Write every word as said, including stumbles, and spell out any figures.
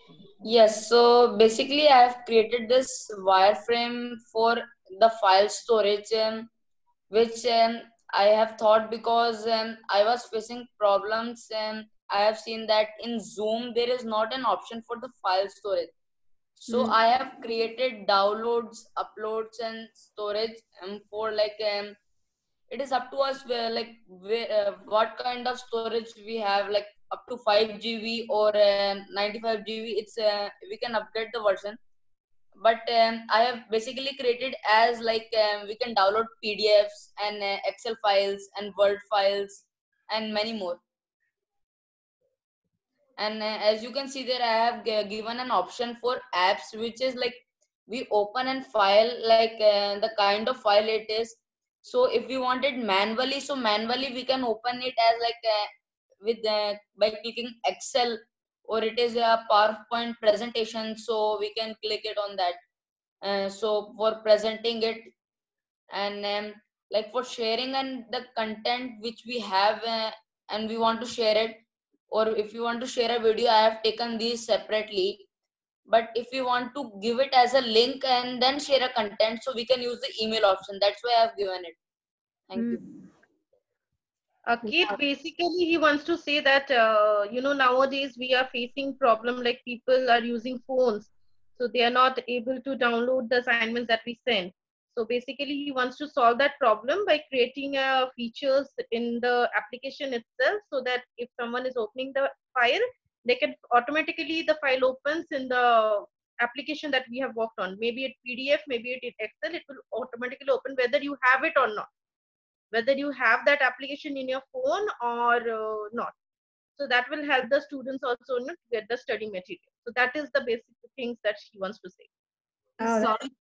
Yes, so basically I have created this wireframe for the file storage, um, which um, I have thought because um, I was facing problems, and I have seen that in Zoom there is not an option for the file storage. So Hmm. I have created downloads, uploads, and storage um, for like um, it is up to us where like where, uh, what kind of storage we have, like up to five G B or uh, ninety-five G B. It's uh, we can upgrade the version, but um, I have basically created as like um, we can download P D Fs and uh, Excel files and Word files and many more. And uh, as you can see there, I have g- given an option for apps, which is like we open and file like uh, the kind of file it is. So if we want it manually, so manually we can open it as like uh, with uh, by clicking Excel, or it is a PowerPoint presentation, so we can click it on that. Uh, so for presenting it, and um, like for sharing and the content which we have, uh, and we want to share it, or if you want to share a video, I have taken these separately. But if you want to give it as a link and then share a content, so we can use the email option. That's why I have given it. Thank Hmm. you. Uh, Kate, basically, he wants to say that, uh, you know, nowadays we are facing problem like people are using phones, so they are not able to download the assignments that we send. So basically, he wants to solve that problem by creating uh, features in the application itself, so that if someone is opening the file, they can automatically the file opens in the application that we have worked on. Maybe it P D F, maybe it Excel, it will automatically open whether you have it or not, whether you have that application in your phone or uh, not. So that will help the students also, you know, to get the study material. So that is the basic things that she wants to say. Oh, Sorry